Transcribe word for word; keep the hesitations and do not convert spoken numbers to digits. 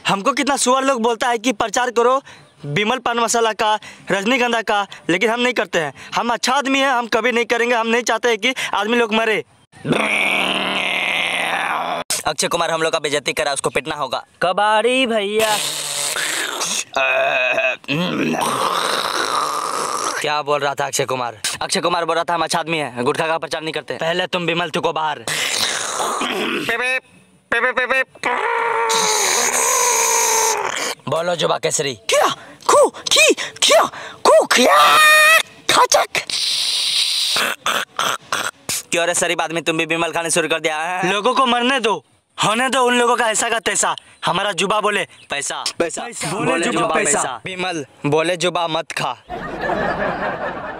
हमको कितना सुअर लोग बोलता है कि प्रचार करो विमल पान मसाला का, रजनीगंधा का, लेकिन हम नहीं करते हैं। हम अच्छा आदमी हैं, हम कभी नहीं करेंगे। हम नहीं चाहते हैं कि आदमी लोग मरे। अक्षय कुमार हम लोग का बेइज्जती करा, उसको पिटना होगा। कबाड़ी भैया। क्या बोल रहा था अक्षय कुमार? अक्षय कुमार बोल रहा था हम अच्छा आदमी हैं, गुटखा का प्रचार नहीं करते। पहले तुम विमल थूको बाहर। बोलो जुबा केसरी। क्या खू की क्या खू क्या खाचक। क्यों रे शरीफ आदमी, तुम भी विमल खाने शुरू कर दिया है? लोगों को मरने दो, होने दो उन लोगों का ऐसा का तैसा। हमारा जुबा बोले पैसा पैसा, बोले जुबा पैसा। विमल बोले जुबा मत खा।